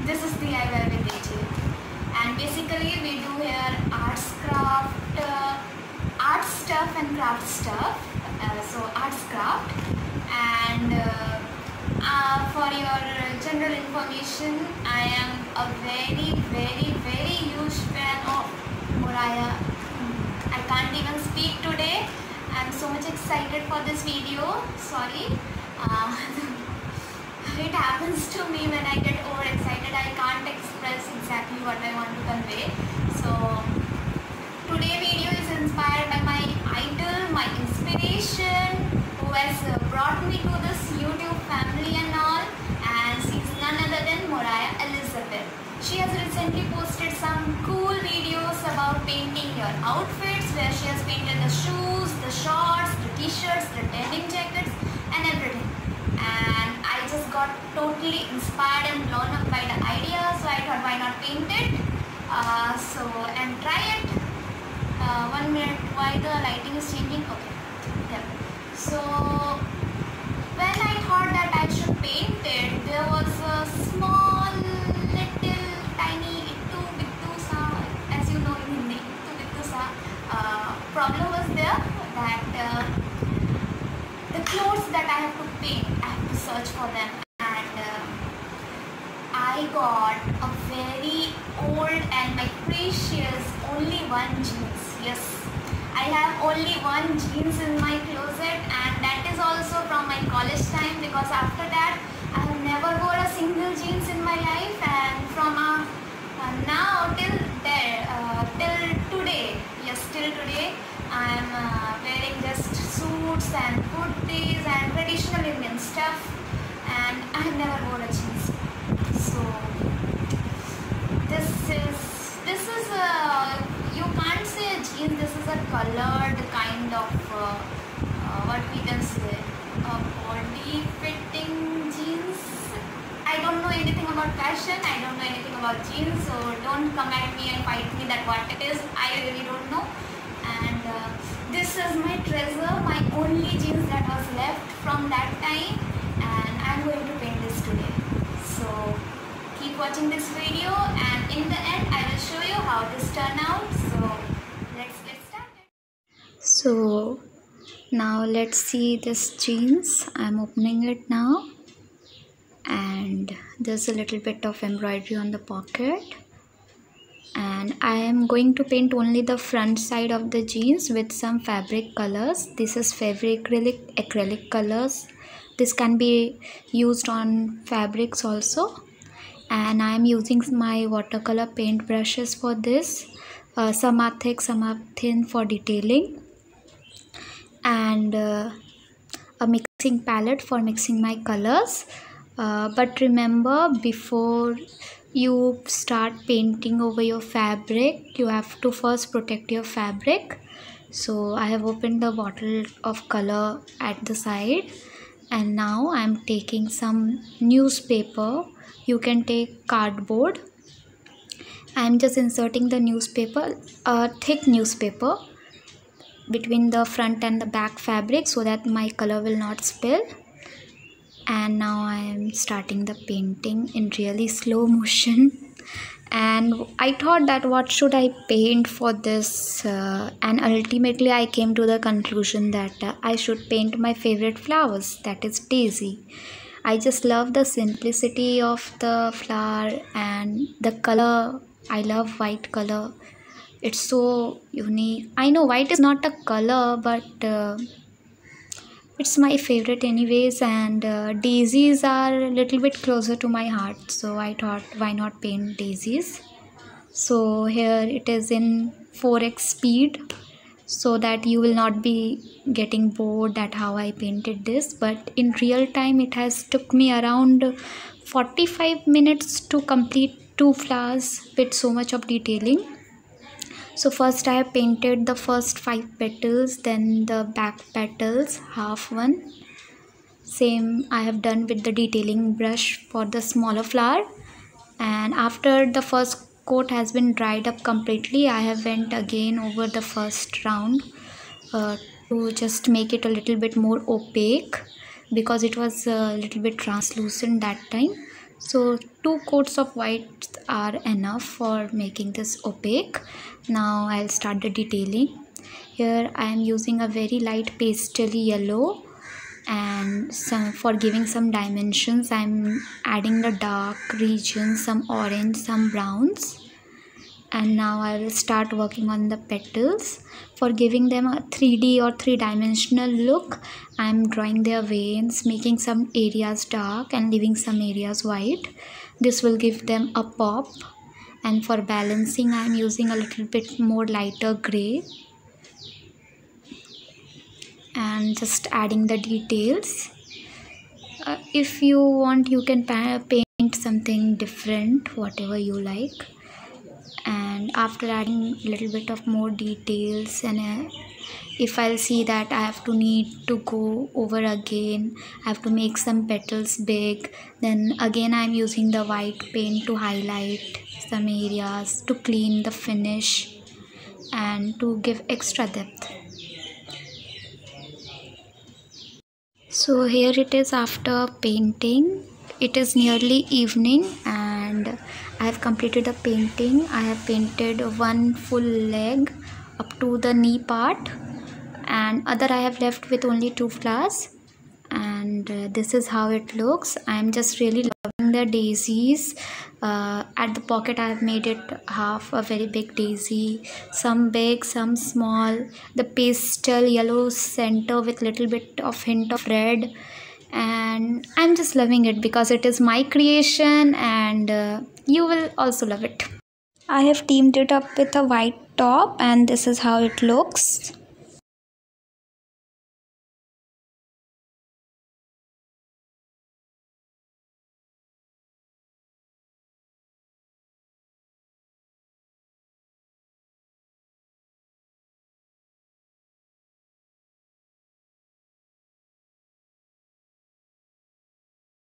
This is DIY with AJ, and basically we do here art stuff and craft stuff. So arts craft, and for your general information, I am a very huge fan of Moraya. I can't even speak today. I'm so much excited for this video. Sorry. It happens to me when I get overexcited. I can't express exactly what I want to convey. So today video is inspired by my idol, my inspiration, who has brought me to this YouTube family and all, and she's none other than Moraya Elizabeth. She has recently posted some cool videos about painting your outfits, where she has painted the shoes, the shorts, the t-shirts, the denim jackets and everything. And I just got totally inspired and blown up by the idea, so I thought why not paint it, and try it. 1 minute, why the lighting is changing? Okay, yeah. So when I thought that I should paint it, there was a small little tiny ittu bittu sa, as you know in Hindi, ittu bittu sa problem was there, that the clothes that I have to paint, I have to search for them, and I got a very old and my precious only one jeans. Yes, I have only one jeans in my closet, and that is also from my college time, because after that I have never worn a single jeans in my life, and from now till today, yes, till today I am wearing just suits and kurtis and traditional Indian stuff, and I have never worn a jeans. So this is you can't say a jeans, this is a colored kind of what we can say, a body fitting jeans. I don't know anything about fashion, I don't know anything about jeans, so don't come at me and fight me that what it is, I really don't know. And this is my treasure, my only jeans that was left from that time, and I'm going to paint this today. So keep watching this video, and in the end I will show you how this turn out. So let's get started. So now let's see this jeans. I'm opening it now, and there's a little bit of embroidery on the pocket, and I am going to paint only the front side of the jeans with some fabric colors. This is fabric acrylic colors. This can be used on fabrics also, and I am using my watercolor paint brushes for this. Some are thick, some are thin for detailing, and a mixing palette for mixing my colors. But remember, before you start painting over your fabric, you have to first protect your fabric. So I have opened the bottle of color at the side, and now I am taking some newspaper. You can take cardboard. I am just inserting the newspaper, a thick newspaper, between the front and the back fabric, so that my color will not spill. And now I am starting the painting in really slow motion, and I thought that what should I paint for this, and ultimately I came to the conclusion that I should paint my favorite flowers, that is daisy. I just love the simplicity of the flower and the color. I love white color, it's so unique. I know white is not a color, but it's my favorite anyways, and daisies are a little bit closer to my heart, so I thought why not paint daisies. So here it is in 4x speed, so that you will not be getting bored at how I painted this, but in real time it has took me around 45 minutes to complete 2 flowers with so much of detailing. So first I have painted the first 5 petals, then the back petals, half one. Same I have done with the detailing brush for the smaller flower. And after the first coat has been dried up completely, I have went again over the first round to just make it a little bit more opaque, because it was a little bit translucent that time. So 2 coats of white are enough for making this opaque. Now I'll start the detailing. Here I am using a very light pastel yellow, and for giving some dimensions I'm adding the dark regions, some orange, some browns. And now I will start working on the petals. For giving them a 3D or 3-dimensional look, I am drawing their veins, making some areas dark and leaving some areas white. This will give them a pop. And for balancing, I am using a little bit more lighter gray and just adding the details. If you want, you can paint something different, whatever you like. And after adding a little bit of more details, and if I'll see that I have to need to go over again, I have to make some petals big, then again I'm using the white paint to highlight some areas, to clean the finish and to give extra depth. So here it is after painting. It is nearly evening and I have completed the painting. I have painted one full leg up to the knee part, and other I have left with only 2 flowers. And this is how it looks. I am just really loving the daisies. At the pocket I have made it half a very big daisy, some big, some small, the pastel yellow center with little bit of hint of red, and I'm just loving it because it is my creation, and you will also love it. I have teamed it up with a white top, and this is how it looks.